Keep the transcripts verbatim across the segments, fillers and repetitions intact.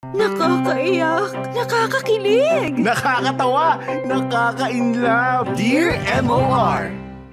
Nakakaiyak, nakakakilig, nakakatawa, nakaka-inlove. Dear M O R.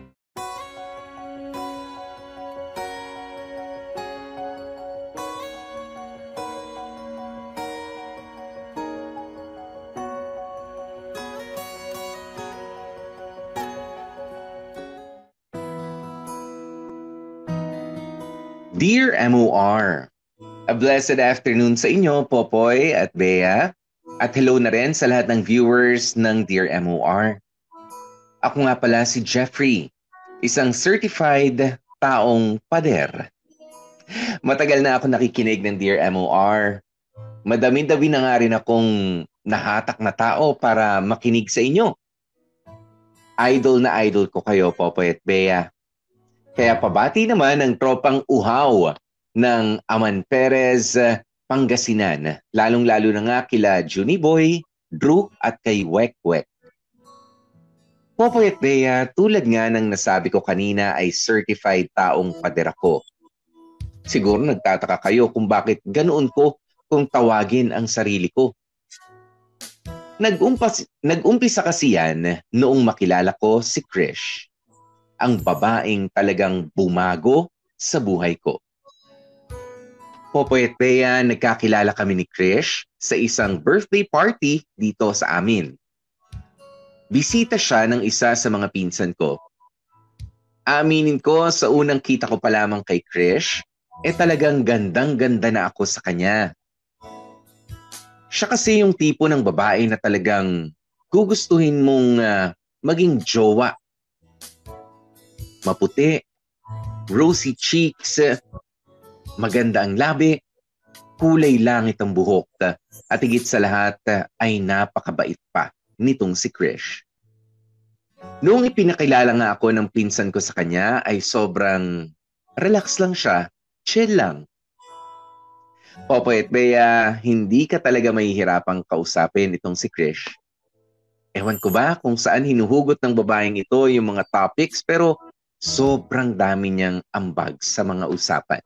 Dear M O R, a blessed afternoon sa inyo, Popoy at Bea. At hello na rin sa lahat ng viewers ng Dear M O R. Ako nga pala si Jeffrey, isang certified taong pader. Matagal na ako nakikinig ng Dear M O R. Madami-dami na nga rin akong nahatak na tao para makinig sa inyo. Idol na idol ko kayo, Popoy at Bea. Kaya pabati naman ang tropang uhaw ng Aman Perez, Pangasinan. Lalong-lalo na nga kila Junie Boy, Drew at kay Wek Wek. Popoy at Bea, tulad nga ng nasabi ko kanina ay certified taong pader ako. Siguro nagtataka kayo kung bakit ganoon ko kung tawagin ang sarili ko. Nag-umpas, nag-umpisa kasi yan noong makilala ko si Krish. Ang babaeng talagang bumago sa buhay ko. Popoy at Bea, nagkakilala kami ni Krish sa isang birthday party dito sa amin. Bisita siya ng isa sa mga pinsan ko. Aminin ko, sa unang kita ko pa lamang kay Krish, eh talagang gandang-ganda na ako sa kanya. Siya kasi yung tipo ng babae na talagang gugustuhin mong uh, maging jowa. Maputi, rosy cheeks, maganda ang labi, kulay langit ang buhok, at higit sa lahat ay napakabait pa nitong si Krish. Noong ipinakilala nga ako ng pinsan ko sa kanya ay sobrang relax lang siya, chill lang. Popoy at Bea, hindi ka talaga mahihirapang kausapin itong si Krish. Ewan ko ba kung saan hinuhugot ng babaeng ito yung mga topics, pero sobrang dami niyang ambag sa mga usapan.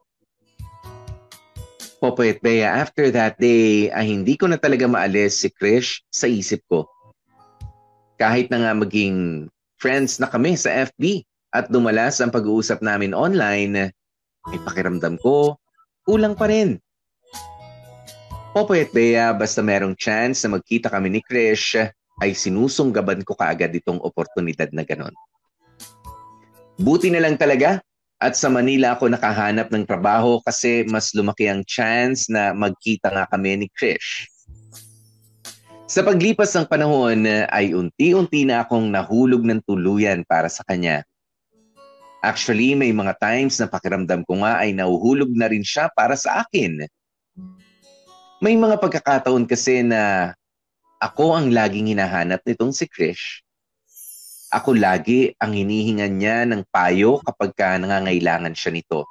Popoy at Bea, after that day, ay hindi ko na talaga maalis si Krish sa isip ko. Kahit na nga maging friends na kami sa F B at dumalas ang pag-uusap namin online, ay pakiramdam ko, kulang pa rin. Popoy at Bea, basta merong chance na magkita kami ni Krish, ay sinusunggaban ko kaagad itong oportunidad na ganon. Buti na lang talaga at sa Manila ako nakahanap ng trabaho kasi mas lumaki ang chance na magkita nga kami ni Krish. Sa paglipas ng panahon ay unti-unti na akong nahulog ng tuluyan para sa kanya. Actually, may mga times na pakiramdam ko nga ay nahuhulog na rin siya para sa akin. May mga pagkakataon kasi na ako ang laging hinahanap nitong si Krish. Ako lagi ang hinihingan niya ng payo kapag ka nangangailangan siya nito.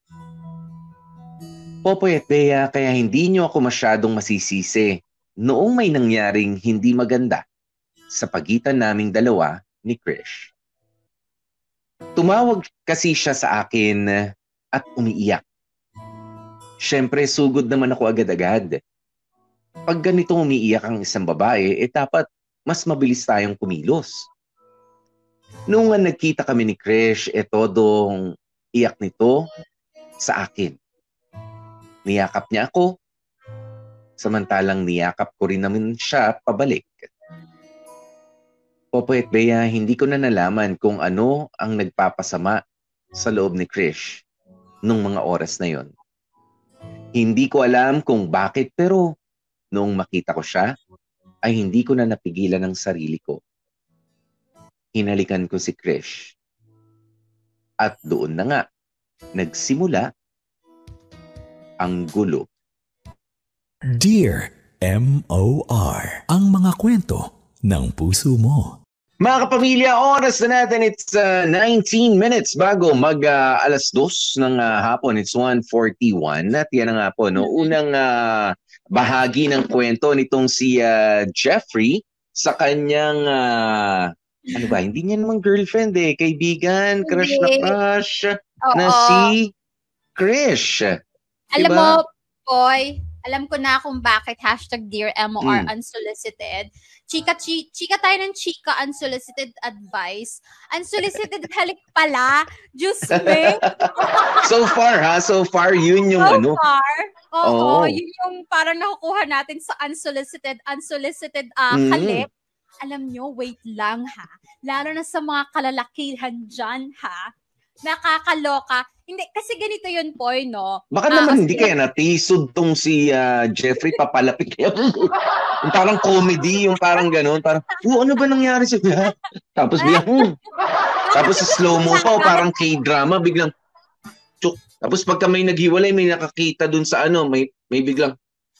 Popoy at Bea, kaya hindi niyo ako masyadong masisisi noong may nangyaring hindi maganda sa pagitan naming dalawa ni Krish. Tumawag kasi siya sa akin at umiiyak. Siyempre, sugod naman ako agad-agad. Pag ganito umiiyak ang isang babae, eh dapat mas mabilis tayong kumilos. Noong nga nagkita kami ni Krish, eh todong iyak nito sa akin. Niyakap niya ako, samantalang niyakap ko rin naman siya pabalik. Popoy at Bea, hindi ko na nalaman kung ano ang nagpapasama sa loob ni Krish nung mga oras na yon. Hindi ko alam kung bakit, pero noong makita ko siya, ay hindi ko na napigilan ang sarili ko. Hinalikan ko si Krish. At doon na nga, nagsimula ang gulo. Dear M O R, ang mga kwento ng puso mo. Mga kapamilya, oras na natin, it's uh, nineteen minutes bago mag uh, alas dos ng uh, hapon. It's one forty-one. At yan na nga po, no? Unang uh, bahagi ng kwento nitong si uh, Jeffrey sa kanyang uh, ano ba, hindi niya namang girlfriend eh, kaibigan, crush na crush Oo. na si Krish. Alam Diba? mo, Boy, Alam ko na kung bakit hashtag Dear M O R Mm. unsolicited. Chika, chi, chika tayo ng chika, unsolicited advice. Unsolicited halik pala. Diyos me. So far ha, so far yun yung So ano. far, Oo. oo, yun yung parang nakukuha natin sa unsolicited, unsolicited uh, Mm. halik. Alam nyo, wait lang ha. Lalo na sa mga kalalakihan dyan ha. Nakakaloka. Hindi, kasi ganito yun, Poy, no? Baka Ah, naman as hindi in- kaya natisod tong si ah, Jeffrey papalapit kaya. Yung parang comedy, yung parang gano'n. Parang, oh, ano ba nangyari siya? Tapos biglang, hmm. Tapos sa slow-mo pa, parang K-drama, biglang, tsuk. Tapos pagka may naghiwalay, may nakakita dun sa ano, may, may biglang,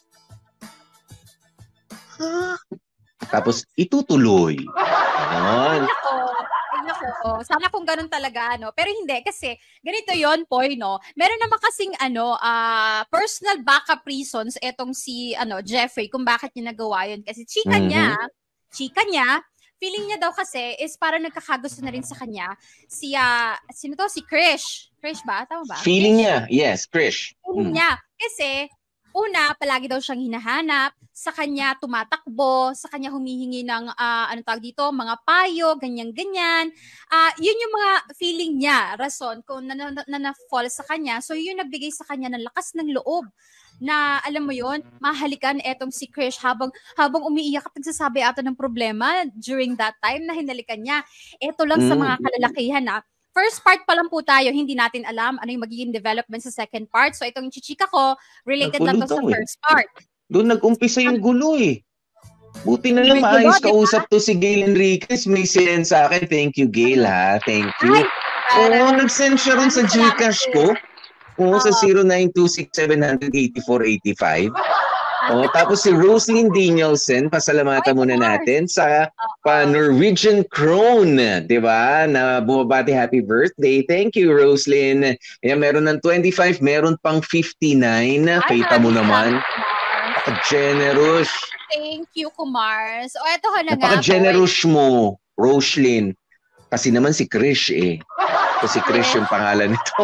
"Ah." Tapos itutuloy. Ganon. Nako, ay nako. Sana kung ganun talaga, ano. Pero hindi, kasi ganito yon Poy, no? Meron naman kasing, ano, ah, personal backup reasons etong si, ano, Jeffrey, kung bakit niya nagawa yun. Kasi chika Mhm. niya, chika niya, feeling niya daw kasi is parang nagkakagusto na rin sa kanya si, ah, sino to? Si Krish. Krish ba? Tama ba? Feeling Krish? niya, yes, Krish. Feeling Mm. niya. Kasi, una, palagi daw siyang hinahanap, sa kanya tumatakbo, sa kanya humihingi ng, ah, ano tawag dito, mga payo, ganyan-ganyan. Ah, yun yung mga feeling niya, rason, kung na, na, na, na-fall sa kanya. So, yun yung nagbigay sa kanya ng lakas ng loob na, alam mo yun, mahalikan etong si Krish habang, habang umiiyak at nagsasabi ata ng problema during that time na hinalikan niya. Ito lang sa Mm. mga kalalakihan, na first part pa lang po tayo, hindi natin alam ano yung magiging development sa second part. So, itong chichika ko, related lang to Naggulo sa daw eh. first part. Doon nag-umpisa yung gulo eh. Buti na lang May gulo, maayos di ba? kausap to si Gail Enriquez. May send sa akin. Thank you, Gail, ha? Thank you. Ay, Oo, parang- nag-send siya rin sa Salamat Gcash din. ko. Oo, sa Oo. zero nine two six seven eight four eight five. Oh, tapos si Roslyn Danielson, pasalamatan Ay, muna of course. natin sa Oo. pa Norwegian Crone, 'di ba? Na bumabati happy birthday. Thank you, Roslyn. Ayan, meron ng twenty-five, meron pang fifty-nine. Ay, Kita mo maraming naman. salamat, Kumars. Generous. Thank you, Kumars. O, eto ka na nga, Boy. Napaka-generous mo, Roslyn. Kasi naman si Krish eh. Kasi si Krish yung pangalan nito.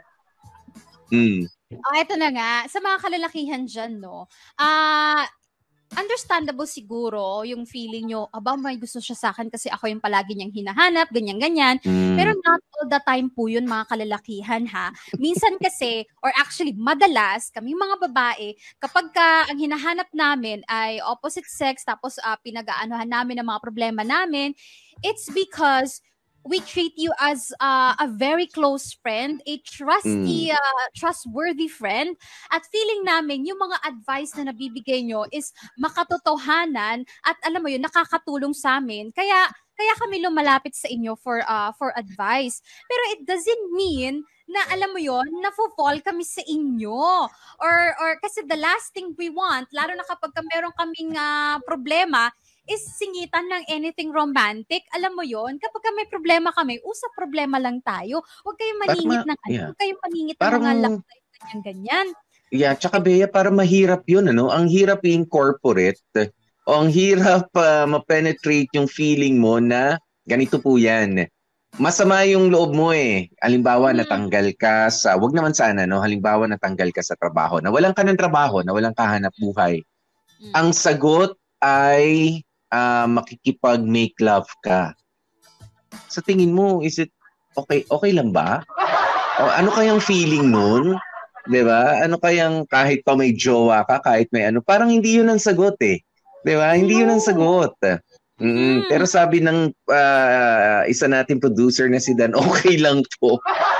mm. O, eto na nga. Sa mga kalalakihan dyan, no? Ah... understandable siguro yung feeling nyo, aba, may gusto siya sa akin kasi ako yung palagi niyang hinahanap, ganyan-ganyan. Mm. Pero not all the time po yun, mga kalalakihan, ha? Minsan kasi, or actually, madalas, kami mga babae, kapag ka ang hinahanap namin ay opposite sex, tapos uh, pinag-aanohan namin ang mga problema namin, it's because we treat you as uh, a very close friend, a trusty, Mm. uh, trustworthy friend, at feeling namin yung mga advice na nabibigay nyo is makatotohanan at alam mo yun, nakakatulong sa amin. Kaya kaya kami lumalapit sa inyo for uh, for advice. Pero it doesn't mean na alam mo yon, na-fall kami sa inyo. Or or kasi the last thing we want, lalo na kapag ka meron kaming uh, problema, is singitan ng anything romantic. Alam mo yon, kapag ka may problema kami, usap problema lang tayo. Huwag kayong maningit Tama, ng ano, yeah. huwag kayong maningit ng Parang- mga love life, ganyan-ganyan. Yeah, tsaka Bea, para mahirap yun, ano? Ang hirap i-incorporate o ang hirap uh, ma-penetrate yung feeling mo na ganito po yan. Masama yung loob mo eh. Halimbawa, Mm. natanggal ka sa, wag naman sana, no? Halimbawa, natanggal ka sa trabaho. Nawalan ka ng trabaho, nawalan ka hanap buhay. Mm. Ang sagot ay uh, makikipag-make love ka. Sa tingin mo, is it okay, okay lang ba? O ano kayang feeling nun? 'Di ba? Ano kayang kahit pa may jowa ka, kahit may ano, parang hindi 'yun ang sagot eh. 'Di ba? Hindi 'yun ang sagot. Mm-mm. Mm. Pero sabi ng ah, isa nating producer na si Dan, okay lang po.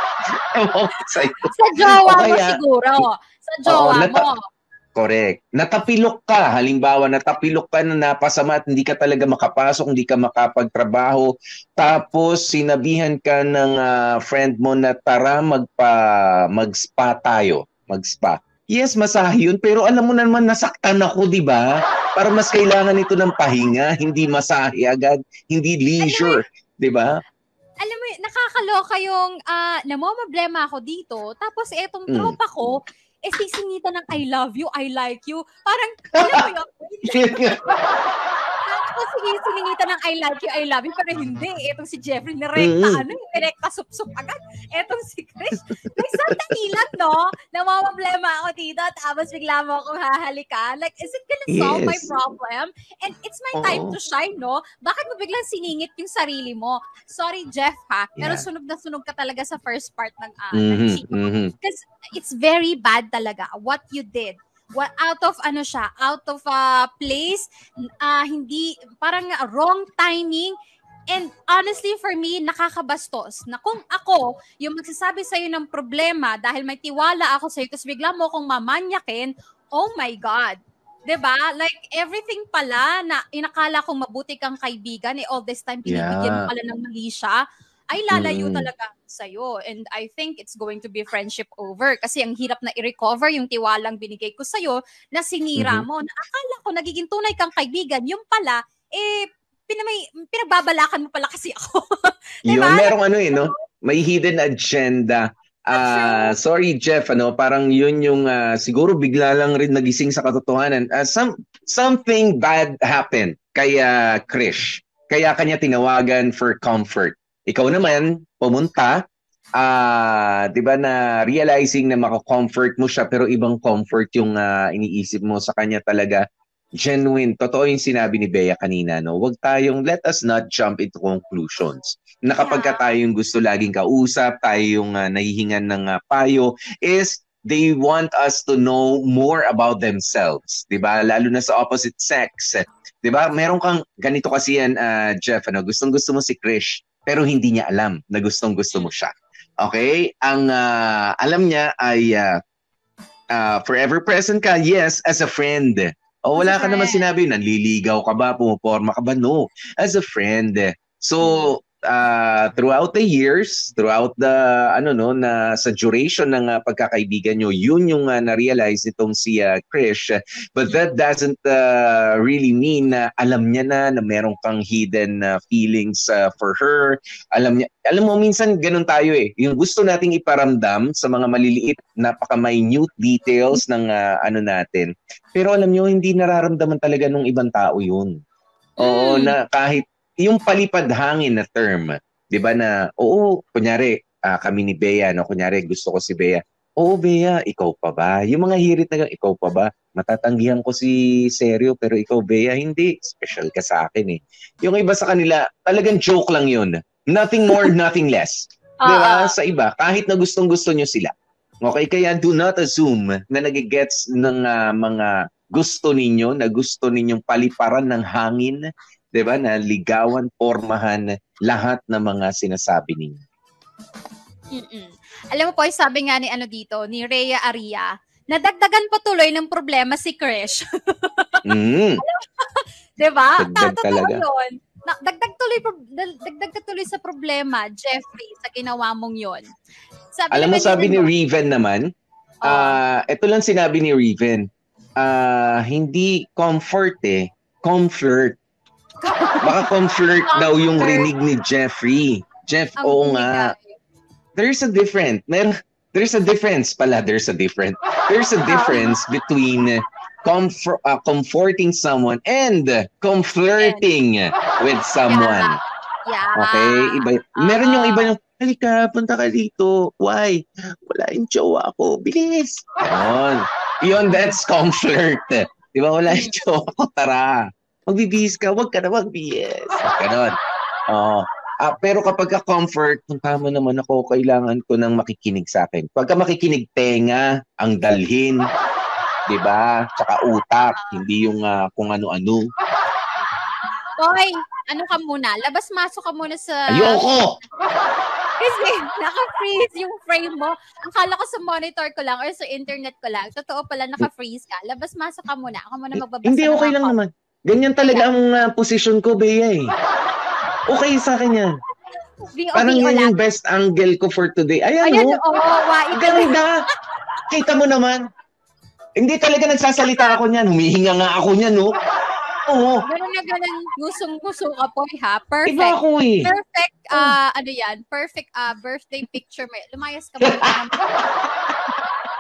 Sa'yo. Sa jowa O mo kaya- siguro. Sa jowa Oo, nata- mo. Correct. Natapilok ka. Halimbawa, natapilok ka na napasama at hindi ka talaga makapasok, hindi ka makapagtrabaho. Tapos, sinabihan ka ng ah, friend mo na tara magpa, mag-spa tayo. Mag-spa. Yes, masahe yun. Pero alam mo naman, nasaktan ako, di ba? Para mas kailangan ito ng pahinga, hindi masahe agad, hindi leisure. Di ba? Alam mo, nakakaloka yung uh, namomroblema ako dito, tapos etong Mm. tropa ko, eh sisingitan ng I love you, I like you. Parang, alam mo yun? Ako ako sige, siningitan ng I like you, I love you, pero hindi. Etong si Jeffrey, nirekta, mm-hmm. ano, nirekta sup-sup agad. Etong si Chris, nagsandali lang, no? Namamablema ako dito, tapos bigla mo akong hahalikan. Like, is it gonna solve yes. my problem? And it's my oh. time to shine, no? Bakit mo biglang siningit yung sarili mo? Sorry, Jeff, ha? Pero yeah. sunog na sunog ka talaga sa first part ng uh, mm-hmm. mm-hmm. Because it's very bad talaga what you did. What out of ano siya, out of a uh, place, uh, hindi, parang wrong timing. And honestly, for me, nakakabastos na kung ako, yung magsasabi sa'yo ng problema dahil may tiwala ako sa'yo, tapos bigla mo akong mamanyakin, oh my God. Diba? Like, everything pala na inakala kong mabuti kang kaibigan, eh all this time, pinibigyan yeah. mo pala ng mali siya, ay lalayo mm. talaga sa'yo. And I think it's going to be friendship over. Kasi ang hirap na i-recover yung tiwalang binigay ko sa'yo na sinira mm-hmm. mo. Na akala ko nagiging tunay kang kaibigan. Yung pala, eh, pinamay, pinagbabalakan mo pala kasi ako. Diba? Yun, merong ano eh, no? May hidden agenda. Uh, sorry, Jeff, ano, parang yun yung uh, siguro bigla lang rin nagising sa katotohanan. Uh, some, something bad happened kay uh, Krish. Kaya kanya tinawagan for comfort. Ikaw naman, pumunta, uh, di ba na realizing na mako-comfort mo siya pero ibang comfort yung uh, iniisip mo sa kanya talaga. Genuine. Totoo yung sinabi ni Bea kanina, no? Huwag tayong, let us not jump into conclusions. Na kapag ka tayong gusto laging kausap, tayong uh, nahihingan ng uh, payo, is they want us to know more about themselves. Di ba? Lalo na sa opposite sex. Di ba? Meron kang, ganito kasi yan, uh, Jeff, ano? Gustong-gusto mo si Krish. Pero hindi niya alam na gustong-gusto mo siya. Okay? Ang uh, alam niya ay uh, uh, forever present ka, yes, as a friend. O wala ka naman sinabi, nanliligaw ka ba, pumuporma ka ba? No, as a friend. So, uh, throughout the years, throughout the, ano no, na sa duration ng uh, pagkakaibigan nyo, yun yung uh, na-realize itong si uh, Krish. But that doesn't uh, really mean na alam niya na na meron kang hidden uh, feelings uh, for her. Alam niya, alam mo, minsan ganun tayo eh. Yung gusto nating iparamdam sa mga maliliit, napaka-minute details ng uh, ano natin. Pero alam niyo, hindi nararamdaman talaga ng ibang tao yun. Oo, mm. na kahit yung palipad hangin na term, 'di ba na oo, kunyari uh, kami ni Bea, no, kunyari gusto ko si Bea. Oo, Bea, ikaw pa ba? Yung mga hirit na ikaw pa ba? Matatanggihan ko si Seryo pero ikaw Bea hindi, special ka sa akin eh. Yung iba sa kanila, talagang joke lang 'yun. Nothing more, nothing less. 'Di ba? Sa iba, kahit na gustong-gusto niyo sila. Okay, kaya do not assume na nagigets ng uh, mga gusto ninyo, na gusto ninyong paliparan ng hangin, 'di ba? Na ligawan, pormahan lahat ng mga sinasabi ninyo. Mm-mm. Alam mo po, sabi nga ni ano dito, ni Rhea Aria, nadagdagan pa tuloy ng problema si Krish. Mm. 'Di ba? Totoo 'yun. Dagdag tuloy dagdag ka tuloy sa problema, Jeffrey, sa ginawa mong 'yon. Sabi Alam mo, sabi ni Riven naman, ah, oh. uh, ito lang sinabi ni Riven, ah, uh, hindi comfort eh, comfort. Baka comfort daw yung rinig ni Jeffrey. Jeff, oo nga. There's a difference. Mer there's a difference pala. There's a difference. There's a difference between comfort, uh, comforting someone and comflirting with someone. Yeah. Yeah. Okay? Iba. Uh-huh. Meron yung iba yung, halika, punta ka dito. Why? Wala yung jowa ako. Bilis. Yun. Yun, that's comfort. Diba? Wala yung jowa ko. Tara. Magbibihis ka, wag ka na magbihis. Ganon. Oh. Ah, pero kapag ka-comfort, tama naman ako, kailangan ko nang makikinig sa akin. Pagka makikinig, tenga ang dalhin. Diba? Tsaka utak, hindi yung uh, kung ano-ano. Hoy, ano ka muna? Labas-masok ka muna sa... Ayoko! Kasi naka-freeze yung frame mo. Akala ko sa monitor ko lang or sa internet ko lang. Totoo pala, naka-freeze ka. Labas-masok ka muna. Ako muna magbabasa. Hindi, okay lang naman. Ganyan talaga ang uh, position ko, Bea eh. Okay sa akin yan. Parang yan yung best angle ko for today. Ayan, Ayan o. Oh, wow, ganda. Kita mo naman. Hindi talaga nagsasalita ako niyan. Humihinga nga ako niyan, no? Oo. Ganun na ganun. Gusong-guso ka po, ha? Perfect. Iba ako eh. Perfect, uh, ano yan? Perfect uh, birthday picture. May, lumayas ka muna.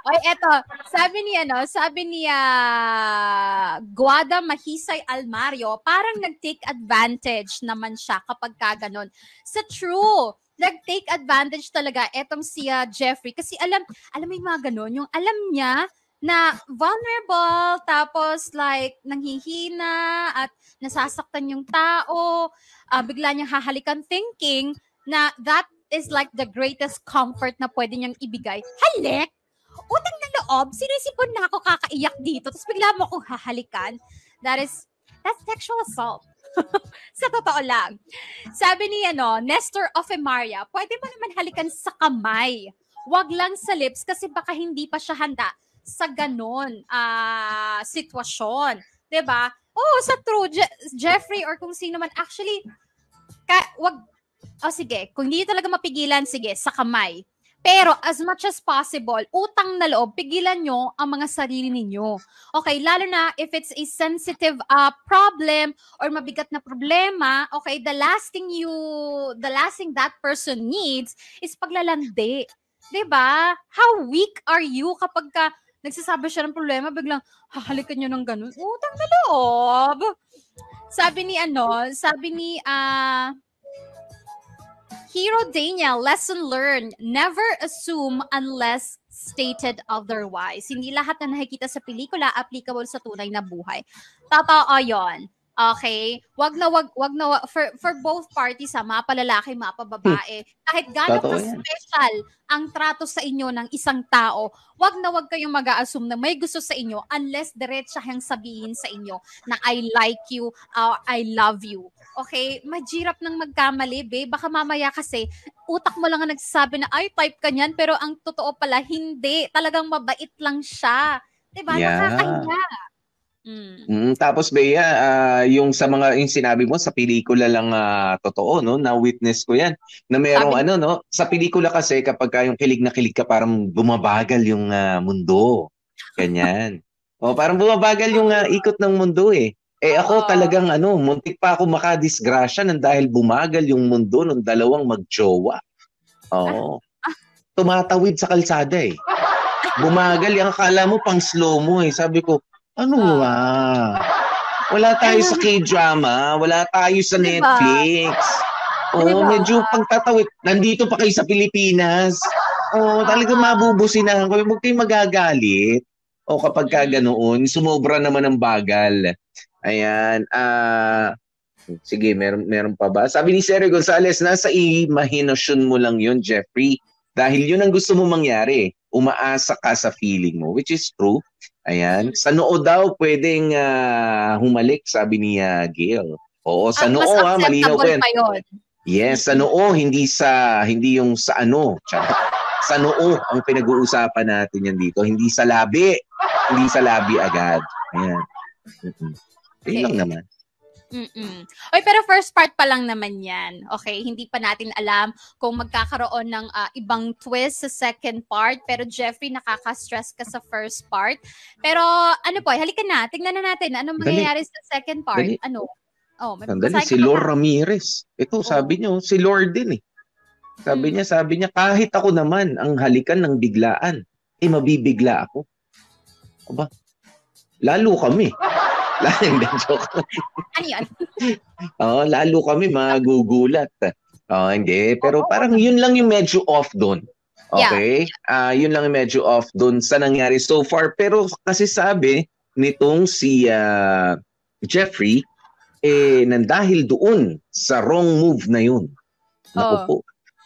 Oy, eto, sabi ni ano, sabi ni uh, Guada Mahisay Almario, parang nag-take advantage naman siya kapag kaganon. Sa true, nag-take advantage talaga etong si uh, Jeffrey kasi alam, alam mo yung mga ganon, yung alam niya na vulnerable, tapos like nanghihina at nasasaktan yung tao, uh, bigla niyang hahalikan thinking na that is like the greatest comfort na pwede niyang ibigay. Halik! Utang na loob, sinisipon na ako kakaiyak dito, tapos bigla mo akong hahalikan. That is, that's sexual assault. Sa totoo lang. Sabi ni ano, Nestor Ofemaria, pwede mo naman halikan sa kamay. Wag lang sa lips kasi baka hindi pa siya handa sa ganon uh, sitwasyon. Diba? Oh, sa true, Je- Jeffrey or kung sino man. Actually, ka- wag, oh sige, kung hindi talaga mapigilan, sige, sa kamay. Pero as much as possible, utang na loob, pigilan nyo ang mga sarili ninyo. Okay, lalo na if it's a sensitive uh, problem or mabigat na problema, okay, the last thing you, the last thing that person needs is paglalandi. Diba? How weak are you kapag ka nagsasabi siya ng problema, biglang hahalikan nyo ng ganun? Utang na loob. Sabi ni ano, sabi ni, ah, uh, Hero Daniel, lesson learned, never assume unless stated otherwise. Hindi lahat na nakikita sa pelikula applicable sa tunay na buhay. Totoo yun. Okay? Wag na wag, wag na wag, for, for both parties, ha, mapa lalaki, mapa babae. Kahit gano'n ka special ang trato sa inyo ng isang tao, wag na wag kayong mag-a-assume na may gusto sa inyo unless diretsahang sabihin sa inyo na I like you, uh, I love you. Okay? Mahirap nang magkamali, babe. Baka mamaya kasi, utak mo lang ang nagsasabi na, ay, type ka niyan, pero ang totoo pala, hindi. Talagang mabait lang siya. Diba? Yeah. Nakakahiya. Mm. Mm, tapos Bea, uh, yung sa mga yung sinabi mo sa pelikula lang uh, totoo, no? Na witness ko 'yan. Na merong Sabi, ano, no? Sa pelikula kasi kapag ka yung kilig na kilig ka, parang bumabagal yung uh, mundo. Ganyan. O parang bumabagal yung uh, ikot ng mundo eh. Eh ako talagang ano, muntik pa ako makadisgrasya nang dahil bumagal yung mundo ng dalawang magjowa. Oo. Tumatawid sa kalsada eh. Bumagal, yung akala mo pang slow mo eh. Sabi ko, ano nga? Wala tayo sa K-drama, wala tayo sa Netflix. Oo, medyo pagtatawid. Nandito pa kayo sa Pilipinas. Oo, talagang mabubusinan ko. Huwag kayong magagalit. O kapag ka ganoon, sumobra naman ang bagal. Ayan. Ah, uh, sige, meron, meron pa ba? Sabi ni Seri Gonzalez, nasa imahinasyon mo lang yun, Jeffrey. Dahil yun ang gusto mo mangyari. Umaasa ka sa feeling mo, which is true. Ayan. Sa noo daw pwedeng uh, humalik, sabi ni uh, Gail. Oo, sa ah, noo ha, malinaw ko yan. Yes, sa noo, hindi sa hindi yung sa ano. Sa noo ang pinag-uusapan natin yan dito, hindi sa labi. Hindi sa labi agad. Ayan. Mm-hmm. Okay. Yun lang naman. Mm-mm. Oy, pero first part pa lang naman yan. Okay, hindi pa natin alam kung magkakaroon ng uh, ibang twist sa second part. Pero Jeffrey, nakaka-stress ka sa first part. Pero ano po, halika na. Tingnan na natin. Anong mangyayari sa second part? Dali. Ano? Oh, may Sandali, si Lord Ramirez. Ito, oh. Sabi niyo, si Lord din eh. Sabi hmm. niya, sabi niya, kahit ako naman ang halikan ng biglaan, eh mabibigla ako. Aba, lalo kami. Lalo, joke. Ano yan? Oo, lalo kami magugulat. Oh, hindi. Pero parang yun lang yung medyo off doon. Okay? Yeah. Uh, yun lang yung medyo off doon sa nangyari so far. Pero kasi sabi nitong si uh, Jeffrey, eh, nandahil doon sa wrong move na yun. Naku po.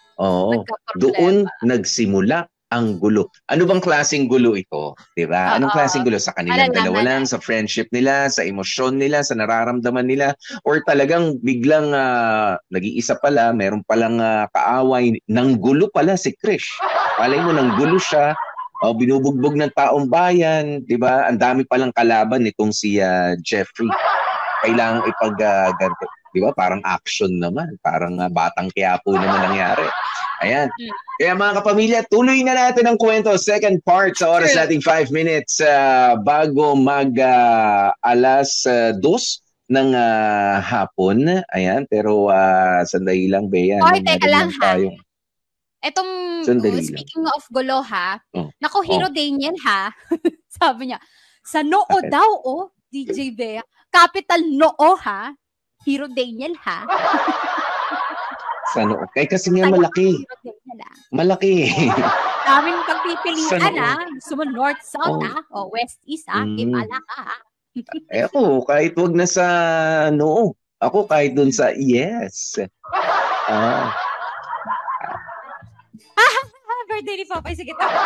Oo. Doon nagsimula ang gulo. Ano bang klaseng gulo ito? Diba? Anong klaseng gulo? Sa kanilang dalawa lang, sa friendship nila, sa emosyon nila, sa nararamdaman nila, or talagang biglang uh, nag-iisa pala, meron palang uh, kaaway, nang gulo pala si Krish. Palay mo, nang gulo siya, o binubugbog ng taong bayan, diba? Ang dami palang kalaban nitong si uh, Jeffrey. Kailangang ipag-ganto. Uh, diba? Parang action naman. Parang uh, batang Quiapo naman nangyari. Ayan. Kaya mga kapamilya, tuloy na natin ang kwento. Second part sa oras nating five minutes uh, bago mag uh, alas uh, dos ng uh, hapon. Ayan. Pero uh, sandali lang, Bea. Oy, teka lang ha. Etong, Sandali lang. speaking of gulo ha, Oh. naku, Hero Oh. Daniel ha, sabi niya, sa noo Bakit? daw, oh, D J Bea, capital noo ha, Hero Daniel ha. Sa noo. Kaya kasi nga Kaya malaki. Hero Daniel ha. Malaki. Daming Sa pagpipilian noo. ha. Gusto mo north, south Oh. ha, o west, east ha, Mm. ipala ka ha. Eh ako, kahit wag na sa noo. Ako kahit dun sa yes. Ah. Birthday ni Popeye, sige tama.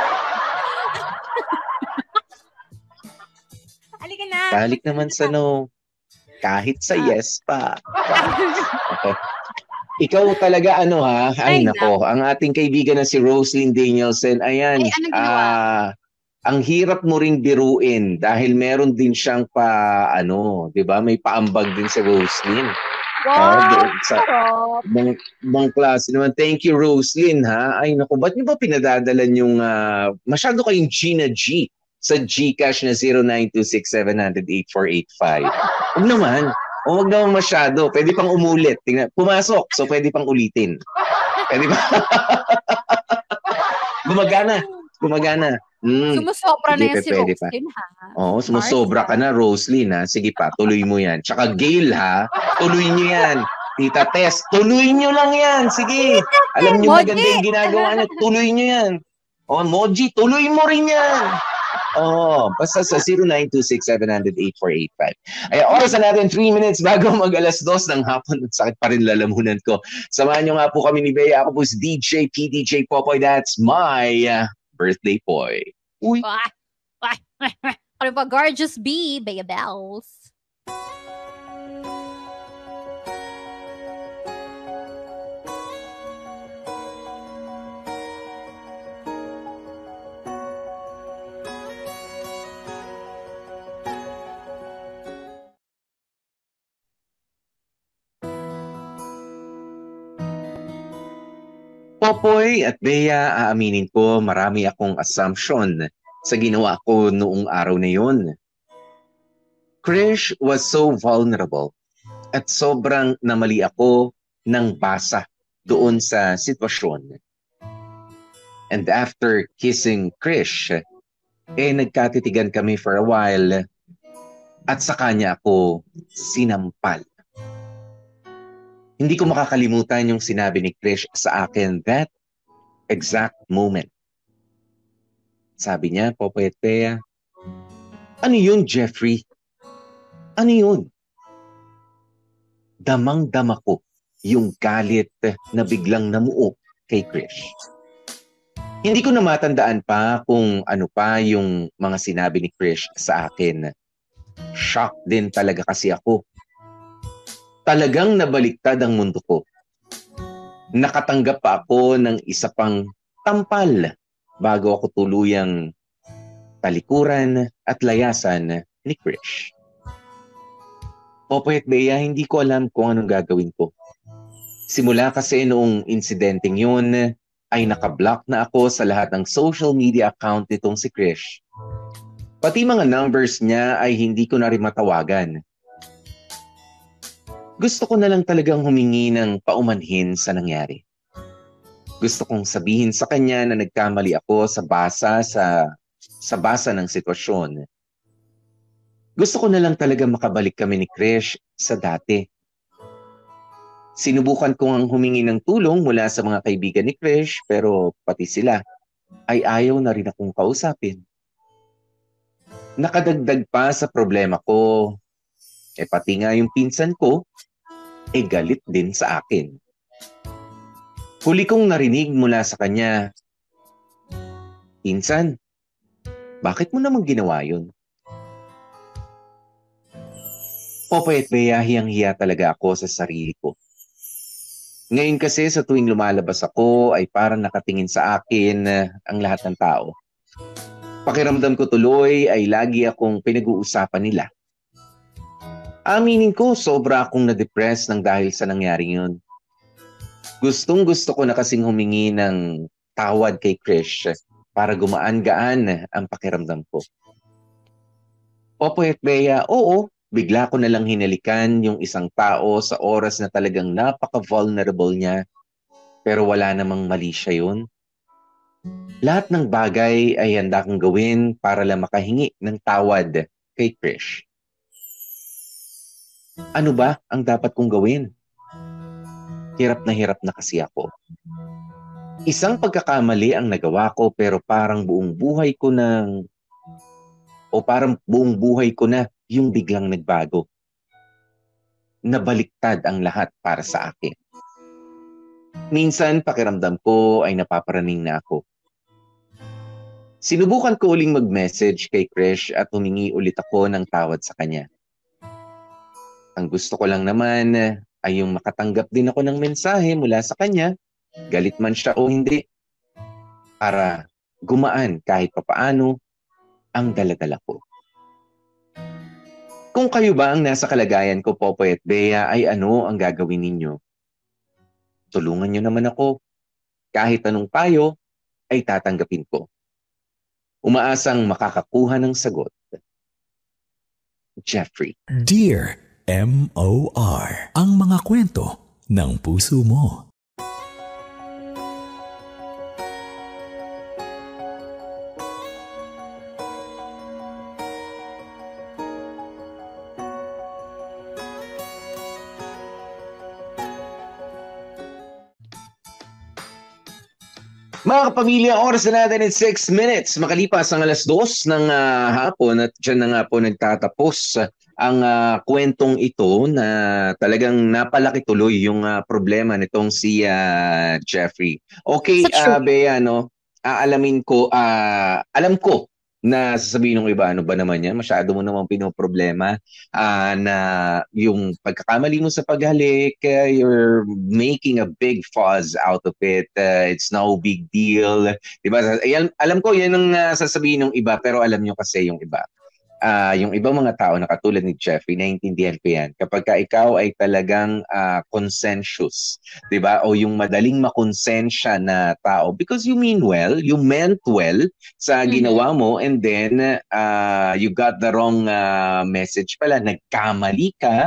Halika na. Balik naman sa no. Kahit sa yes pa. Okay. Ikaw talaga ano ha? Ay, Ay, nako, ang ating kaibigan na si Roslyn Danielson, ayan. Ay, anong ginawa? ah, ang hirap mo ring biruin dahil meron din siyang pa ano, 'di ba? May paambag din si Roslyn. Wow, Oh, doon sa sarap. bang, bang klase naman. Thank you, Roslyn, ha? Ay, naku, ba't niyo ba pinadadalan yung ah, masyado kayong Gina G sa Gcash na zero nine two six seven zero zero eight four eight five? Huwag naman. O, huwag naman masyado. Pwede pang umulit. Tingnan, pumasok, so pwede pang ulitin. Pwede ba? Gumagana. Gumagana. Mm. Sumusobra na Sige, yan si pwede pa. Roslyn ha. Oo, sumusobra ka na, Roslyn, ha? Sige pa, tuloy mo yan. Tsaka Gail, ha? Tuloy nyo yan. Tita Tess, tuloy nyo lang yan. Sige. Alam nyo Moji. maganda yung ginagawa nyo. Tuloy nyo yan. O, Moji, tuloy mo rin yan. Oo, basta sa zero nine two six seven zero zero eight four eight five. Ay, oras na natin, three minutes bago mag alas dos ng hapon. Sakit pa rin lalamunan ko. Samahan nyo nga po kami ni Bea. Ako po si D J P D J Popoy. That's my uh, birthday boy. Uy. Wah, wah, wah, wah. Ano pa, Gorgeous B, Bea Bells. Popoy at Bea, aaminin ko, marami akong assumption sa ginawa ko noong araw na yun. Krish was so vulnerable at sobrang namali ako ng basa doon sa sitwasyon. And after kissing Krish, eh nagkatitigan kami for a while at sa kanya ako sinampal. Hindi ko makakalimutan yung sinabi ni Krish sa akin that exact moment. Sabi niya, Popoy at Bea, ano yun, Jeffrey? Ano yun? Damang-dama ko yung galit na biglang namuo kay Krish. Hindi ko na matandaan pa kung ano pa yung mga sinabi ni Krish sa akin. Shock din talaga kasi ako. Talagang nabaliktad ang mundo ko. Nakatanggap pa ako ng isa pang tampal bago ako tuluyang talikuran at layasan ni Krish. Popoy at Bea, hindi ko alam kung anong gagawin ko. Simula kasi noong insidenteng yun, ay nakablock na ako sa lahat ng social media account nitong si Krish. Pati mga numbers niya ay hindi ko na rin matawagan. Gusto ko na lang talagang humingi ng paumanhin sa nangyari. Gusto kong sabihin sa kanya na nagkamali ako sa basa sa sa basa ng sitwasyon. Gusto ko na lang talaga makabalik kami ni Krish sa dati. Sinubukan ko ngang humingi ng tulong mula sa mga kaibigan ni Krish pero pati sila ay ayaw na rin akong kausapin. Nakadagdag pa sa problema ko, eh pati nga yung pinsan ko, eh galit din sa akin. Huli kong narinig mula sa kanya, Pinsan, bakit mo naman ginawa yun? Popoy at Bea, hiyang-hiya talaga ako sa sarili ko. Ngayon kasi sa tuwing lumalabas ako ay parang nakatingin sa akin ang lahat ng tao. Pakiramdam ko tuloy ay lagi akong pinag-uusapan nila. Aminin ko, sobra akong na-depress nang dahil sa nangyari yun. Gustong gusto ko na kasing humingi ng tawad kay Krish para gumaan-gaan ang pakiramdam ko. Popoy at Bea, oo, bigla ko na lang hinalikan yung isang tao sa oras na talagang napaka-vulnerable niya pero wala namang mali siya yun. Lahat ng bagay ay handa kong gawin para lang makahingi ng tawad kay Krish. Ano ba ang dapat kong gawin? Hirap na hirap na kasi ako. Isang pagkakamali ang nagawa ko pero parang buong buhay ko nang o parang buong buhay ko na yung biglang nagbago. Nabaliktad ang lahat para sa akin. Minsan pakiramdam ko ay napaparaning na ako. Sinubukan ko uling mag-message kay Krish at humingi ulit ako ng tawad sa kanya. Ang gusto ko lang naman ay yung makatanggap din ako ng mensahe mula sa kanya, galit man siya o hindi, para gumaan kahit papaano ang daladala ko. Kung kayo ba ang nasa kalagayan ko, Popoy at Bea, ay ano ang gagawin ninyo? Tulungan nyo naman ako. Kahit anong payo ay tatanggapin ko. Umaasang makakakuha ng sagot. Jeffrey. Dear M O R. Ang mga kwento ng puso mo. Mga kapamilya, oras na natin in six minutes. Makalipas ang alas dos ng uh, hapon at dyan na nga po nagtatapos uh, ang uh, kwentong ito na talagang napalaki tuloy yung uh, problema nitong si uh, Jeffrey. Okay, uh, Bea, no? Aalamin ko, uh, alam ko na sasabihin ng iba, ano ba naman yan? Masyado mo naman pinoproblema uh, na yung pagkakamali mo sa paghalik, uh, you're making a big fuss out of it. Uh, it's no big deal. Diba? Ayan, alam ko, yan ang uh, sasabihin ng iba, pero alam nyo kasi yung iba. Uh, yung ibang mga tao na katulad ni Jeffrey, naiintindihan ko yan. Kapag ka ikaw ay talagang uh, conscientious, di ba? O yung madaling makonsensya na tao, because you mean well, you meant well sa ginawa mo, and then uh, you got the wrong uh, message pala, nagkamali ka,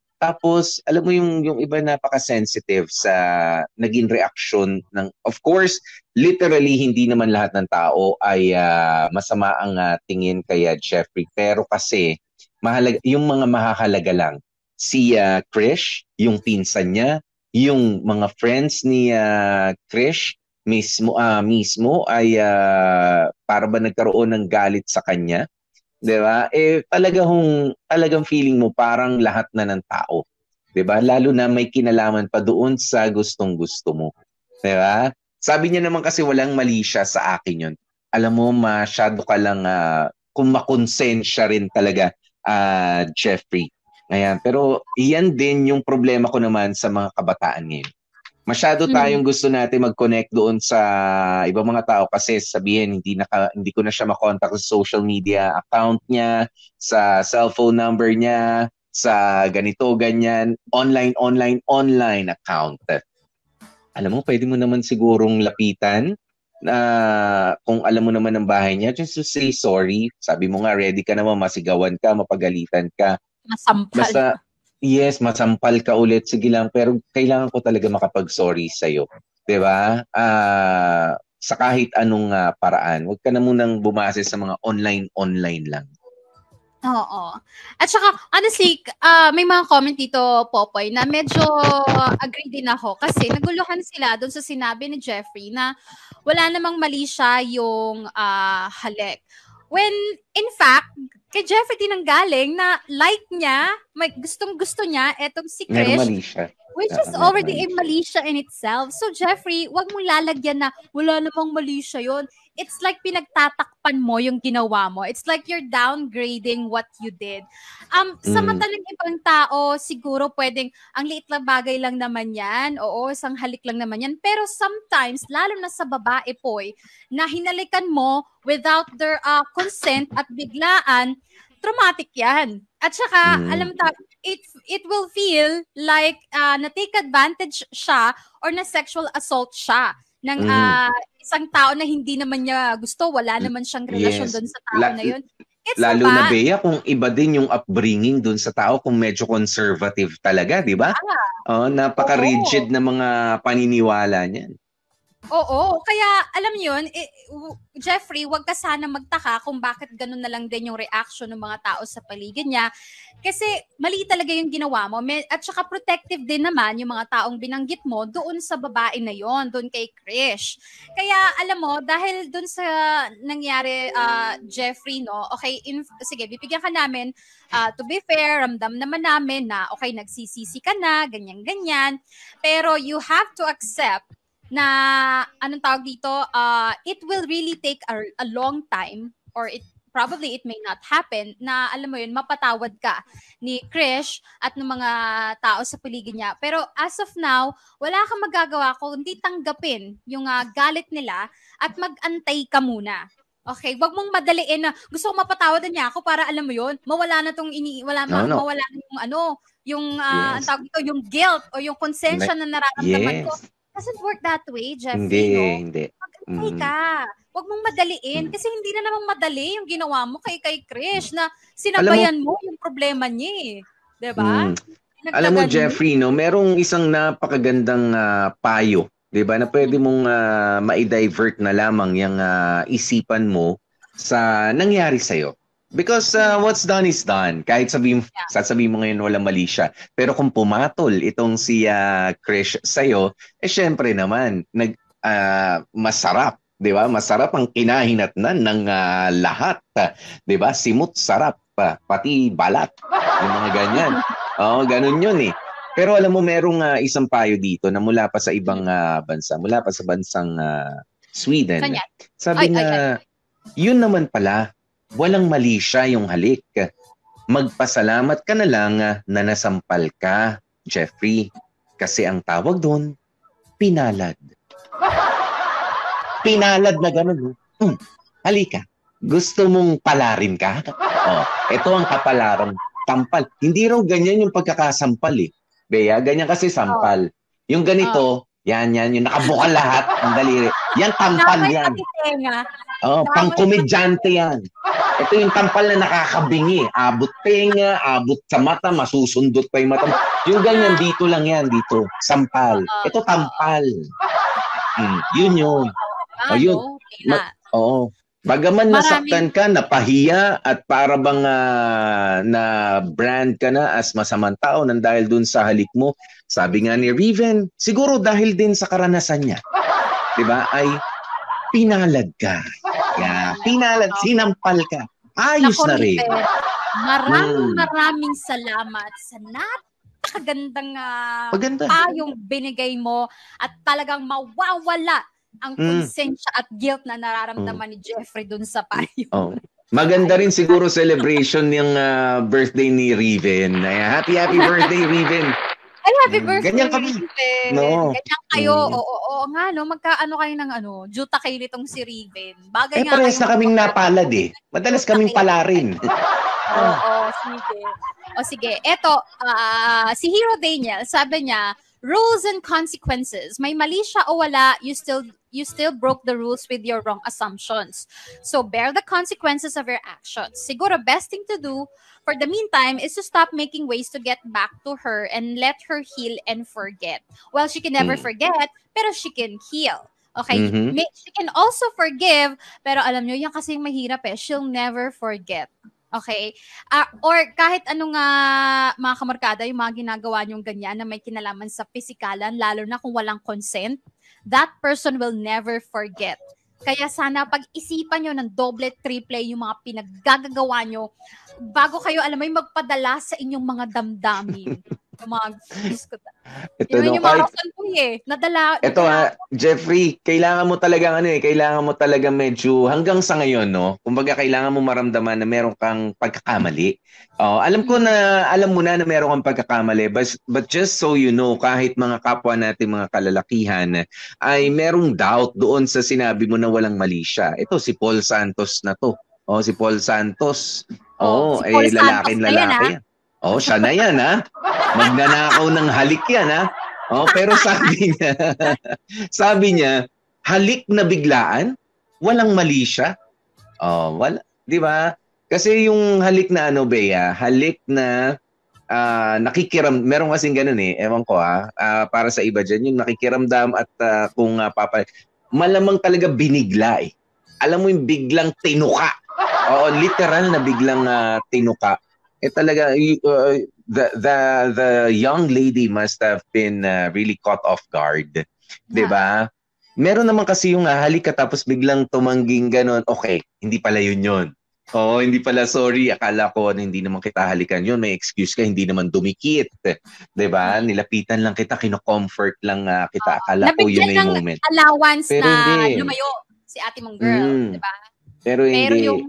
tapos alam mo yung yung iba napaka-sensitive sa naging reaction ng, of course, literally hindi naman lahat ng tao ay uh, masama ang uh, tingin kay uh, Jeffrey, pero kasi mahalaga yung mga mahahalaga lang. Si uh, Krish, yung pinsan niya, yung mga friends ni uh, Krish mismo uh, mismo ay uh, para ba nagkaroon ng galit sa kanya. 'Di ba? Eh talagang talagang feeling mo parang lahat na ng tao, 'di ba? Lalo na may kinalaman pa doon sa gustong-gusto mo. 'Di ba? Sabi niya naman kasi walang mali siya sa akin 'yon. Alam mo, masyado ka lang uh, kung makonsensya rin talaga, uh, Jeffrey. Ayan, pero iyan din yung problema ko naman sa mga kabataan ngayon. Masyado tayong gusto natin mag-connect doon sa ibang mga tao kasi sabihin hindi naka, hindi ko na siya makontak sa social media account niya, sa cellphone number niya, sa ganito, ganyan, online, online, online account. Alam mo, pwede mo naman sigurong lapitan na uh, kung alam mo naman ang bahay niya, just to say sorry. Sabi mo nga, ready ka naman, masigawan ka, mapagalitan ka. Masampal. Basta, yes, masampal ka ulit, sige lang, pero kailangan ko talaga makapag-sorry sa'yo. Diba? Uh, sa kahit anong uh, paraan. Huwag ka na munang bumase sa mga online-online lang. Oo. At saka, honestly, uh, may mga comment dito, Popoy, na medyo agree din ako. Kasi naguluhan sila doon sa sinabi ni Jeffrey na wala namang mali siya yung uh, halik. When, in fact, kay Jeffrey din ang galing na like niya, may gustong-gusto niya, etong si Krish, which is already a mali siya in itself. So, Jeffrey, wag mong lalagyan na wala namang mali siya yun. It's like pinagtatakpan mo yung ginawa mo. It's like you're downgrading what you did. Um, mm. Sa mata ng ibang tao, siguro pwedeng, ang liit lang bagay lang naman yan. Oo, isang halik lang naman yan. Pero sometimes, lalo na sa babae, Poy, na hinalikan mo without their uh, consent at biglaan, traumatic yan. At saka, mm. alam ta, it, it will feel like uh, na-take advantage siya or na-sexual assault siya ng uh, mm. isang tao na hindi naman niya gusto, wala naman siyang relasyon yes. doon sa tao La- na yun. It's Lalo ba? na, Bea, kung iba din yung upbringing dun sa tao, kung medyo conservative talaga, di ba? Oh, napaka-rigid na mga paniniwala niyan. Oo, kaya alam niyo yun, eh, w- Jeffrey, wag ka sana magtaka kung bakit ganun na lang din yung reaction ng mga tao sa paligid niya. Kasi mali talaga yung ginawa mo. May- At saka protective din naman yung mga taong binanggit mo doon sa babae na yon, doon kay Krish. Kaya alam mo, dahil doon sa nangyari, ah, Jeffrey, no, okay, in, sige, bibigyan ka namin, ah, to be fair, ramdam naman namin na, okay, nagsisisi ka na, ganyan-ganyan. Pero you have to accept na anong tawag dito, uh, it will really take a, a long time or it probably it may not happen na alam mo yun, mapatawad ka ni Krish at ng mga tao sa paligid niya. Pero as of now, wala kang magagawa kundi tanggapin yung uh, galit nila at mag-antay ka muna. Okay, wag mong madaliin na gusto ko mapatawad niya ako para alam mo yun, mawala na tong ini wala No, ma- no. mawala na yung ano, yung uh, Yes. ang tawag dito, yung guilt o yung konsensya na nararamdaman ko. Yes. Doesn't work that way, Jeffrey, Hindi, no? hindi. Mag-antay Mm. ka. Huwag mong madaliin Mm. kasi hindi na naman madali yung ginawa mo kay kay Krish na sinabayan mo, yung problema niya eh. 'Di ba? Mm. Alam mo, Pinagdagan Jeffrey, no, merong isang napakagandang ah, payo, 'di ba, na pwede mong ah, ma-divert na lamang yung ah, isipan mo sa nangyari sa'yo. Because ah, what's done is done. Kahit sabihin, sasabihin mo ngayon walang mali siya. Pero kung pumatol itong si ah, Krish sa'yo, eh syempre naman, nag, ah, masarap. 'Di ba? Masarap ang kinahinatnan ng ah, lahat. ah, 'Di ba? Simut sarap pa, pati balat. Yung mga ganyan. Oo, ganun yun eh. Pero alam mo, merong ah, isang payo dito na mula pa sa ibang ah, bansa, mula pa sa bansang ah, Sweden. Saan yan? Sabi Ay, ay, na, yun naman pala, walang mali siya yung halik. Magpasalamat ka na lang ah, na nasampal ka, Jeffrey. Kasi ang tawag doon, pinalad. Pinalad na ganun. Hmm, halika. Gusto mong palarin ka? Oh, ito ang kapalaran. Tampal. Hindi raw ganyan yung pagkakasampal eh. Bea, ganyan kasi sampal. Yung ganito, yan, yan, yung nakabuka lahat, ang daliri. Yan, tampal Damay yan. pati tenga. Oh, pang komedyante yan. Ito yung tampal na nakakabingi. Abot tenga, abot sa mata, masusundot pa yung mata. Yung ganyan, dito lang yan, dito. Sampal. Ito, tampal. Hmm, yun yun. Ah, Oh, yun. no? Tina. Oo. Bagaman Maraming- nasaktan ka, napahiya, at para bang ah, na brand ka na as masamang tao nang dahil dun sa halik mo, sabi nga ni Riven, siguro dahil din sa karanasan niya, di ba, ay pinalad ka. Yeah, pinalad, sinampal ka. Ayos Nako, na rin. Riven, Maraming Hmm. maraming salamat sa napakagandang uh, Maganda. payong binigay mo at talagang mawawala ang Mm. konsensya at guilt na nararamdaman ni Jeffrey dun sa payo. Oh. Maganda rin siguro celebration yung ah, birthday ni Riven. Ay, happy, happy birthday, Riven. Ay, happy Mm, birthday, ganyan kami. Riven. No. Ganyan kayo. Mm. Oo, oo, oo nga, no? Magkaano kayo ng ano, juta kayo nitong si Riven. Bagay Eh, nga parehas kayo na kaming mag- napalad eh. Madalas kaming palarin. Oo, sige. O sige, eto, ah, si Hero Daniel, sabi niya, rules and consequences. May mali siya o wala, you still you still broke the rules with your wrong assumptions. So bear the consequences of your actions. Siguro best thing to do for the meantime is to stop making ways to get back to her and let her heal and forget. Well, she can never Mm. forget, pero she can heal. Okay, Mhm. May- she can also forgive, pero alam nyo, yan kasi yung mahirap eh, she'll never forget. Okay? Ah, or kahit ano nga, mga kamarkada, yung mga ginagawa nyong ganyan na may kinalaman sa pisikalan, lalo na kung walang consent, that person will never forget. Kaya sana pag-isipan nyo ng doble, triple yung mga pinaggagawa nyo bago kayo, alam mo, yung magpadala sa inyong mga damdamin. Yung mga, Diyos ko, Ito, yun no, yung mga kahit, kasantoy eh. Nadala, ito nadala- ha, Jeffrey, kailangan mo talagang ano eh, kailangan mo talagang medyo, hanggang sa ngayon, no, kumbaga kailangan mo maramdaman na meron kang pagkakamali. Oh, alam ko na, alam mo na na meron kang pagkakamali, but, but just so you know, kahit mga kapwa natin, mga kalalakihan, ay merong doubt doon sa sinabi mo na walang mali siya. Ito, si Paul Santos na to. Oh, si Paul Santos. Oh, Oh, si Paul eh, Santos lalaking na yan, lalaki yan. Oh, siya na yan, ha? Magnanakaw ng halik yan, ha? Oh, pero sabi niya, sabi niya, halik na biglaan, walang mali siya. Oh, wala, 'di ba? Kasi yung halik na ano, Bea, halik na ah, nakikiram, meron kasing ganun eh, ewan ko ah, ah, para sa iba dyan, yung nakikiramdam at ah, kung uh, papa, malamang talaga binigla eh. Alam mo yung biglang tinuka. Oo, literal na biglang uh, tinuka. Eh talaga, uh, the, the, the young lady must have been uh, really caught off guard. Yeah. Diba? Meron naman kasi yung uh, halik ka tapos biglang tumangging ganun, okay, hindi pala yun yun. Oo, hindi pala, sorry, akala ko na hindi naman kita halikan yun, may excuse ka, hindi naman dumikit. Diba? Nilapitan lang kita, kino-comfort lang uh, kita, akala ko yun na yung moment. Allowance pero na hindi. lumayo si ate mong girl, mm. diba? Pero hindi. Pero yung,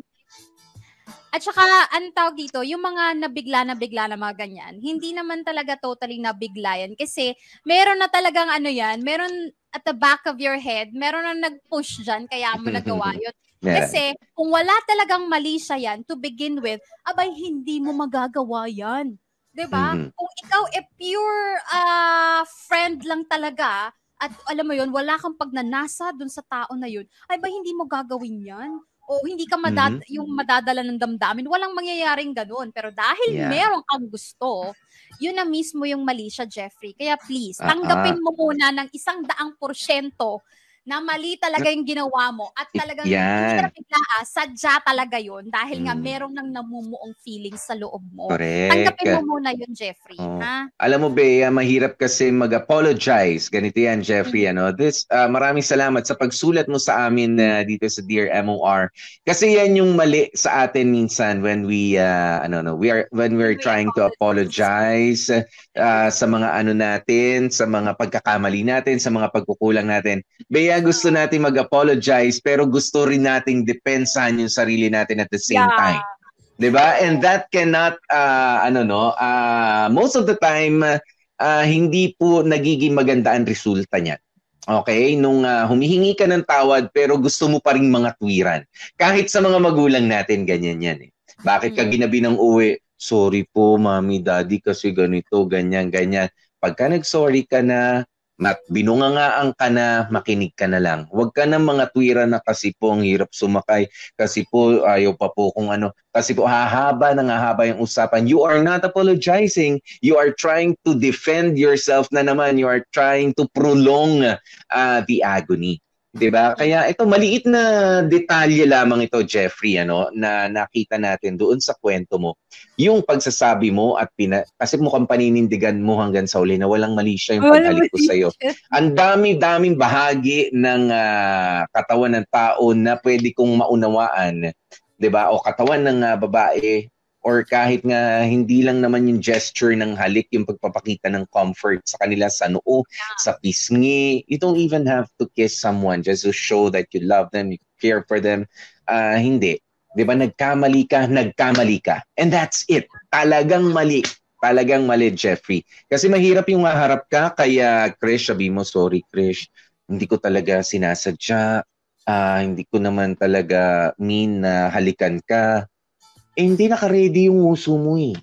at saka, ang tawag dito, yung mga nabigla na bigla na mga ganyan, hindi naman talaga totally nabigla yan. Kasi, meron na talagang ano yan, meron at the back of your head, meron na nag-push dyan, kaya mo nagawa yun. Yeah. Kasi, kung wala talagang mali siya yan, to begin with, abay, hindi mo magagawa yan. Diba? Mm-hmm. Kung ikaw e pure uh, friend lang talaga, at alam mo yun, wala kang pagnanasa dun sa tao na yun, ay ba hindi mo gagawin yan? O hindi ka madad- mm-hmm. yung madadala ng damdamin, walang mangyayaring ganun. Pero dahil yeah. meron kang gusto, yun na mismo yung mali siya, Jeffrey. Kaya please, tanggapin uh-huh. mo muna ng isang daang porsyento na mali talaga yung ginawa mo at talagang hindi na bigla, ah, sadya talaga yun dahil mm. nga meron nang namumuong feelings sa loob mo. Correct. Tanggapin mo muna yun, Jeffrey. Oh. Ha? Alam mo, Bea, mahirap kasi mag-apologize. Ganito yan, Jeffrey. Mm-hmm. Ano? This, uh, maraming salamat sa pagsulat mo sa amin uh, dito sa Dear M O R. Kasi yan yung mali sa atin minsan when we, uh, ano, no, we are, when we're we trying to apologize uh, sa mga ano natin, sa mga pagkakamali natin, sa mga pagkukulang natin. Bea, gusto natin mag-apologize pero gusto rin nating depensahan yung sarili natin at the same yeah. time. 'Di ba? And that cannot uh, ano no, uh, most of the time uh, hindi po nagiging maganda ang resulta niyan. Okay? Nung uh, humihingi ka ng tawad pero gusto mo pa ring mga tuwiran. Kahit sa mga magulang natin ganyan yan eh. Bakit ka ginabi ng uwi? Sorry po, mami, daddy kasi ganito, ganyan, ganyan. Pagka nag-sorry ka na, mat binungangaan ka na, makinig ka na lang. Huwag ka ng mga tuwira na kasi po ang hirap sumakay, kasi po ayaw pa po kung ano, kasi po hahaba nang hahaba yung usapan. You are not apologizing. You are trying to defend yourself na naman. You are trying to prolong uh, the agony. Diba? Kaya ito, maliit na detalye lamang ito, Jeffrey, ano, na nakita natin doon sa kwento mo. Yung pagsasabi mo at pina, kasi mukhang paninindigan mo hanggang sa uli na walang mali siya yung paghalik ko sa'yo. Ang dami-daming bahagi ng uh, katawan ng tao na pwede kong maunawaan. Diba? O katawan ng uh, babae, or kahit nga hindi lang naman yung gesture ng halik, yung pagpapakita ng comfort sa kanila sa noo, yeah. sa pisngi. You don't even have to kiss someone just to show that you love them, you care for them. Uh, hindi. Di ba? Nagkamali ka, nagkamali ka. And that's it. Talagang mali. Talagang mali, Jeffrey. Kasi mahirap yung maharap ka, kaya Krish, sabi mo, sorry Krish, hindi ko talaga sinasadya. Uh, hindi ko naman talaga mean na halikan ka. Eh, hindi naka-ready yung uso mo eh.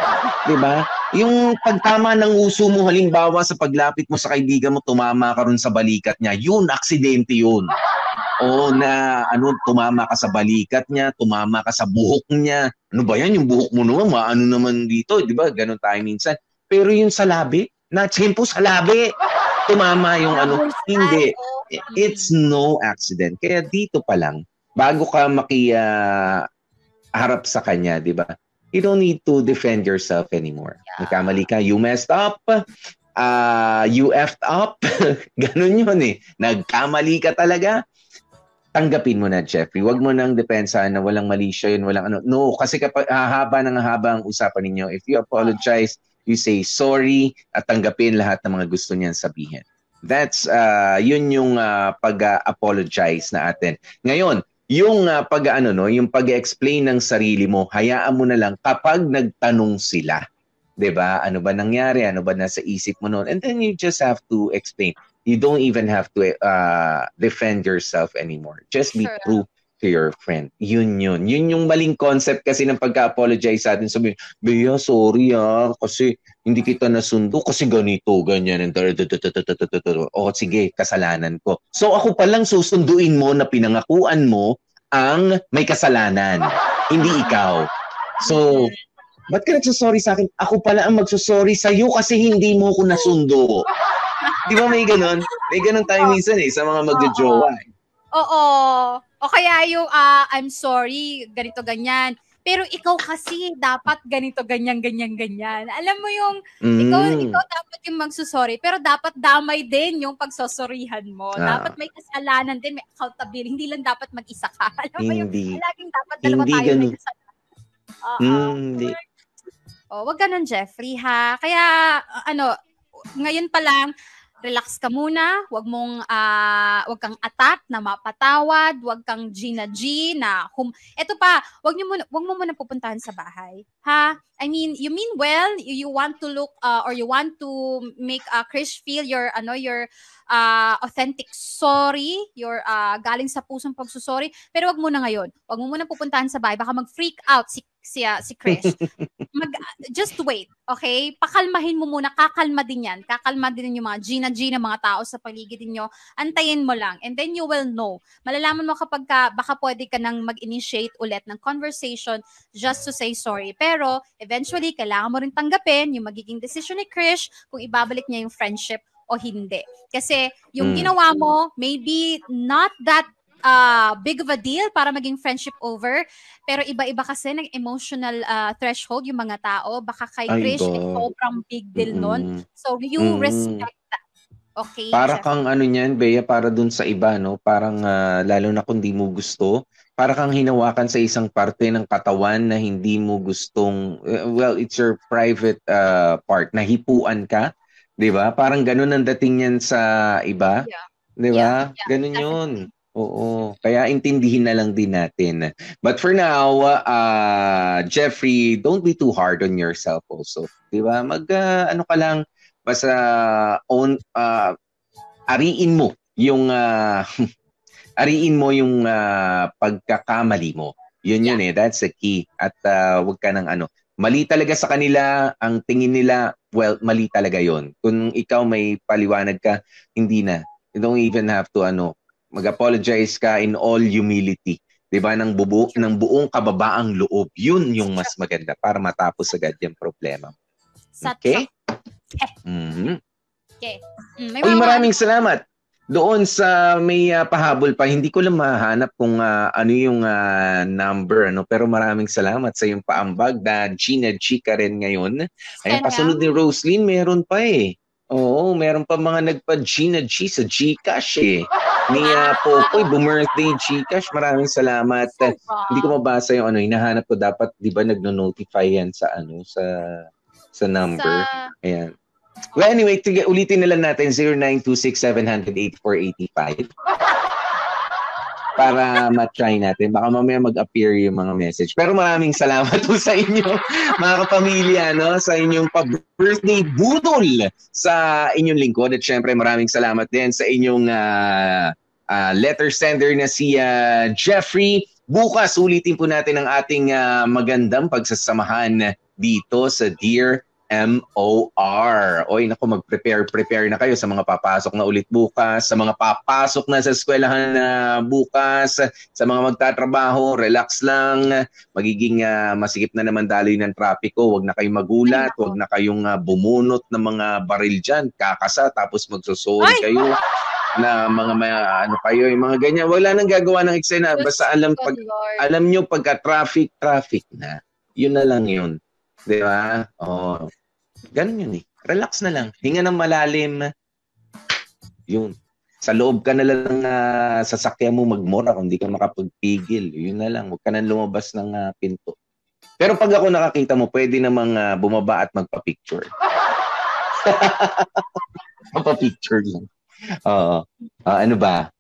Diba? Yung pagtama ng uso mo, halimbawa sa paglapit mo sa kaibigan mo, tumama ka rin sa balikat niya, yun, aksidente yun. O na, ano, tumama ka sa balikat niya, tumama ka sa buhok niya. Ano ba yan? Yung buhok mo naman, maano naman dito, diba? Ganon tayo minsan. Pero yung sa labi, na-tsempo sa labi, tumama yung ano, hindi. It's no accident. Kaya dito pa lang, bago ka maki... Uh, harap sa kanya, di ba? You don't need to defend yourself anymore. Yeah. Nagkamali ka, you messed up, uh, you effed up, ganun yun eh. Nagkamali ka talaga, tanggapin mo na, Jeffrey. Huwag mo nang depensahan na walang mali siya yun, walang ano. No, kasi kapag hahaba ng hahaba ang usapan ninyo, if you apologize, you say sorry, at tanggapin lahat ng mga gusto niyan sabihin. That's, uh, yun yung uh, pag-apologize na atin. Ngayon, yung uh, pag-ano no, yung pag-explain ng sarili mo, hayaan mo na lang kapag nagtanong sila. 'Di ba? Ano ba nangyari? Ano ba nasa isip mo noon? And then you just have to explain. You don't even have to uh, defend yourself anymore. Just be sure. true to your friend. Yun yun. Yun yung maling concept kasi ng pagka-apologize sa atin. Sabi, Bea, sorry ah, kasi hindi kita nasundo kasi ganito, ganyan. O sige, kasalanan ko. So ako palang susunduin mo na pinangakuan mo ang may kasalanan. hindi ikaw. So, ba't ka nagsasorry sa akin? Ako pala ang magsasorry sa'yo kasi hindi mo ko nasundo. Di ba may ganun? May ganun tayo minsan eh, sa mga magjojowa. Oo. O kaya yung, uh, I'm sorry, ganito, ganyan. Pero ikaw kasi, dapat ganito, ganyan, ganyan, ganyan. Alam mo yung, mm. ikaw, ikaw dapat yung magsusorry, pero dapat damay din yung pagsosorihan mo. Ah. Dapat may kasalanan din, may accountability. Hindi lang dapat mag-isa ka. Alam mo yung, laging dapat dalawa tayo ganun. May kasalanan. Oo. Hindi. Oh, wag ganun, Jeffrey, ha? Kaya, ano, ngayon pa lang, relax ka muna, wag mong, uh, wag kang attack na mapatawad, wag kang Gina G na, hum- eto pa, wag, niyo muna, wag mo muna pupuntahan sa bahay, ha? I mean, you mean well, you, you want to look, uh, or you want to make uh, Krish feel your, ano, your uh, authentic sorry, your uh, galing sa pusong pagsusorry, pero wag muna ngayon, wag mo muna pupuntahan sa bahay, baka mag-freak out si si, uh, si Krish. Mag, just wait, okay? Pakalmahin mo muna, kakalma din yan. Kakalma din yung mga Gina G na mga tao sa paligid niyo. Antayin mo lang and then you will know. Malalaman mo kapag ka, baka pwede ka nang mag-initiate ulit ng conversation just to say sorry. Pero eventually, kailangan mo rin tanggapin yung magiging decision ni Krish kung ibabalik niya yung friendship o hindi. Kasi yung mm. ginawa mo, maybe not that Uh, big of a deal para maging friendship over, pero iba-iba kasi ng emotional uh, threshold yung mga tao. Baka kay Krish eh, sobrang big deal mm-hmm. nun. So you mm-hmm. respect that. Okay? Para Jeff? Kang ano niyan, Bea, para dun sa iba, no? Parang uh, lalo na kung di mo gusto, para kang hinawakan sa isang parte ng katawan na hindi mo gustong, uh, well, it's your private uh, part, nahipuan ka, di ba? Parang ganun ang dating yan sa iba, yeah. di ba? Yeah, yeah, ganun definitely. Yun. Oo, kaya intindihin na lang din natin. But for now, uh, Jeffrey, don't be too hard on yourself also. Di ba? Mag, uh, ano ka lang, basta own, uh, ariin mo yung, uh, ariin mo yung uh, pagkakamali mo. Yun yun yeah. eh, that's the key. At uh, wag ka ng ano, mali talaga sa kanila, ang tingin nila, well, mali talaga yon. Kung ikaw may paliwanag ka, hindi na. You don't even have to, ano, mag-apologize ka in all humility. 'Di ba? Nang bubu ng buong kababaang loob. 'Yun yung mas maganda para matapos agad yung problema. Okay? Mm-hmm. Okay. Mm, may Uy, maraming salamat. Doon sa may uh, pahabol pa, hindi ko lang mahanap kung uh, ano yung uh, number, ano, pero maraming salamat sa yung paambag na Gina Chica rin ngayon. Ay kasunod ni Roslyn, meron pa eh. Oo, meron pa mga nagpa-Gina G sa Gcash eh. Ni uh, Popoy, birthday Gcash. Maraming salamat. Uh, hindi ko mabasa yung ano, hinahanap ko dapat, 'di ba, nagno-notify yan sa ano, sa sa number. Sa... Ayan. Well, anyway, tige, ulitin na lang natin zero nine two six seven zero zero eight four eight five. Para ma-try natin. Baka mamaya mag-appear yung mga message. Pero maraming salamat po sa inyo, mga kapamilya, no? Sa inyong pa-birthday budol sa inyong lingkod. At syempre, maraming salamat din sa inyong uh, uh, letter sender na si uh, Jeffrey. Bukas, ulitin po natin ang ating uh, magandang pagsasamahan dito sa Dear M O R. Oy, naku, mag-prepare-prepare na kayo sa mga papasok na ulit bukas, sa mga papasok na sa eskwelahan na bukas, sa mga magtatrabaho, relax lang. Magiging uh, masikip na naman daloy ng trapiko. Huwag na kayong magulat, huwag na kayong uh, bumunot ng mga baril dyan, kakasa, tapos magsusuri kayo na mga may, ano kayo, yung mga ganyan. Wala nang gagawa ng eksena. Basta alam, pag, alam nyo pagka traffic, traffic na. Yun na lang yun. Di ba? Oh. Ganun yun eh. Relax na lang. Hinga ng malalim. Yun. Sa loob ka na lang uh, sasakyan mo magmura kung di ka makapagpigil. Yun na lang. Huwag ka na lumabas ng uh, pinto. Pero pag ako nakakita mo, pwede namang uh, bumaba at magpa-picture. Magpa-picture lang. Oo. Uh, ano ba?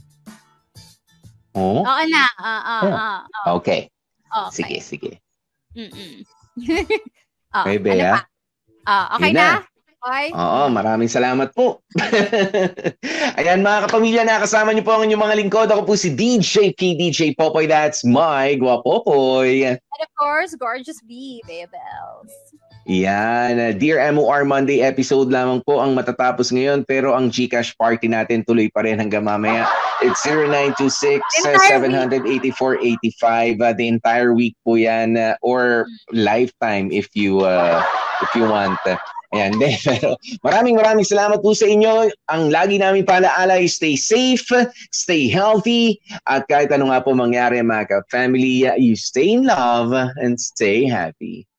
Oh? Oo na. Uh, uh, uh, uh. Okay. Okay. Sige, sige. Mm-mm. Oh, okay, Bea? Ano oh, okay na? Okay. Oo, maraming salamat po. Ayan, mga kapamilya, nakasama niyo po ang inyong mga lingkod. Ako po si D J P, D J Popoy. That's my Guapopoy. And of course, Gorgeous B, Bea Bells. Yan. Dear M O R Monday episode lamang po ang matatapos ngayon, pero ang Gcash party natin tuloy pa rin hanggang mamaya. It's zero nine two six, seven eight four, eight five. Uh, the entire week po yan. Uh, or lifetime if you uh, if you want. Uh, ayan. Pero maraming maraming salamat po sa inyo. Ang lagi namin paalaala is stay safe, stay healthy, at kahit ano nga po mangyari mga ka-family, uh, you stay in love and stay happy.